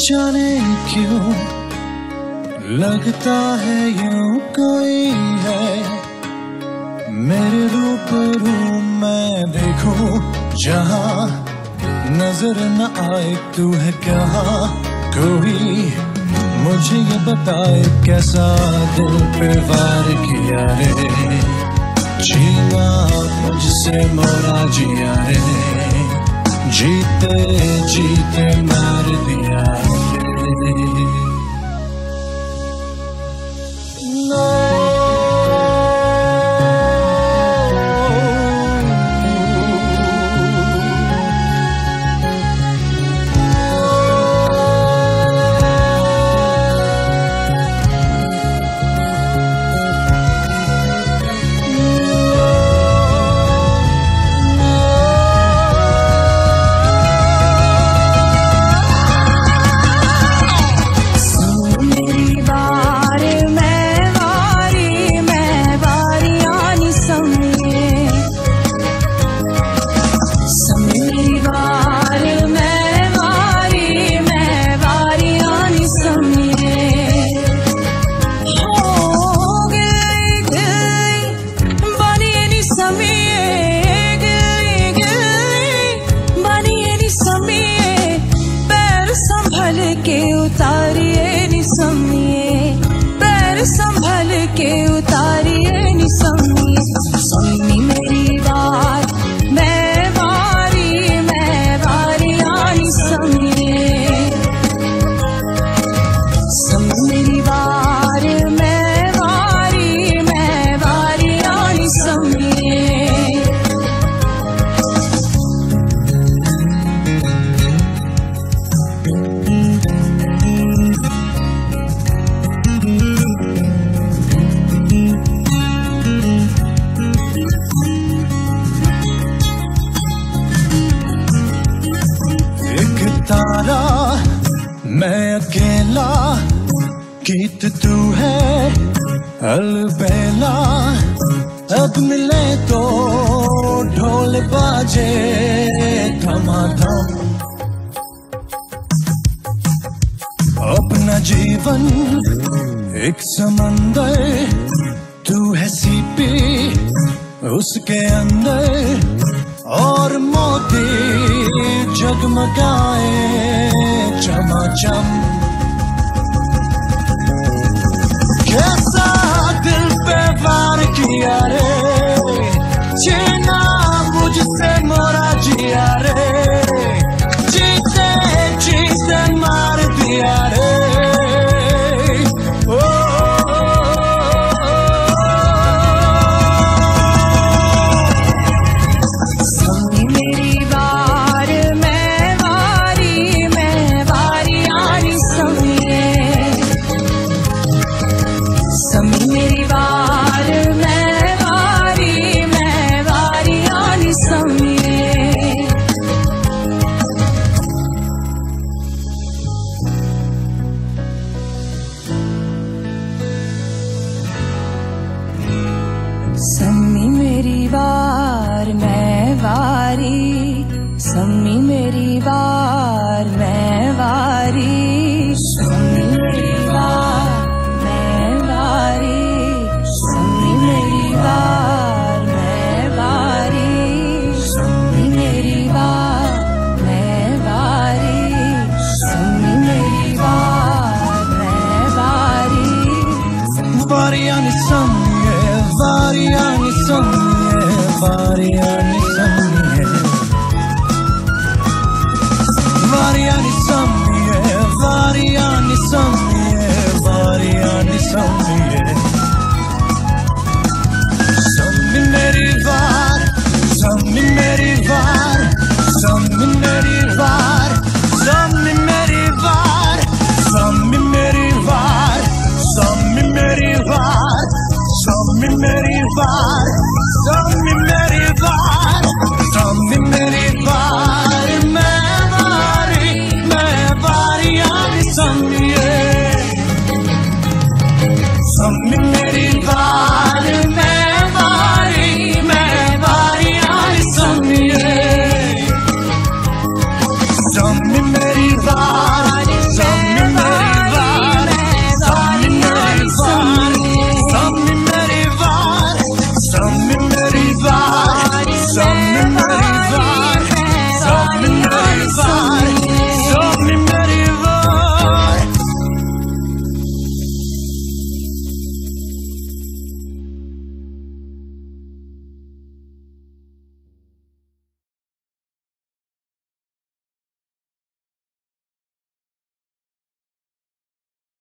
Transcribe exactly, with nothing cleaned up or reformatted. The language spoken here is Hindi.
जाने क्यों लगता है यूं कोई है मेरे रूबरू, मैं देखूं जहां नजर न आए तू है कहाँ कोई, मुझे ये बताए कैसा दिल पे वार किया रे, जीना मुझसे मोरा जिया रे, जीते जीते मार दिया रे। के उतारिए निसमिए, पैर संभल के उतारिए निसमिए, सुनी मेरी बात मैं वारी मैं वारी आनी समिए, सुनी मेरी बात मैं वारी मैं वारी आनी समिए। तारा मैं अकेला, गीत तू है अलबेला, अब मिले तो ढोल बाजे धमाधम, अपना जीवन एक समंदर, तू है सीपी उसके अंदर, और मोती जगमगाए चमाचम, कैसा दिल पे वार किया रे, जीना मुझसे मोरा जिया रे, जीते जीते मार दिया रे। सम्मी मेरी वार मैं वारी, सम्मी मेरी वार मैं वारी, सम्मी मेरी वार मैं वारी, सम्मी मेरी वार मैं वारी, सम्मी मेरी वार मैं वारी, सम्मी मेरी वार मैं वारी, वारियां सम्मी वारियां सम्मी वारियां सम्मी वारियां सम्मी वारियां सम्मी वारियां सम्मी, सम्मी मेरी वार सम्मी मेरी वार सम्मी मेरी वार सम्मी मेरी वार सम्मी मेरी वार सम्मी मेरी वार सम्मी मेरी वार सम्मी मेरी वार सम्मी मेरी वार, मैं वारी मैं वारियां सम्मी सम्मी मेरी वार।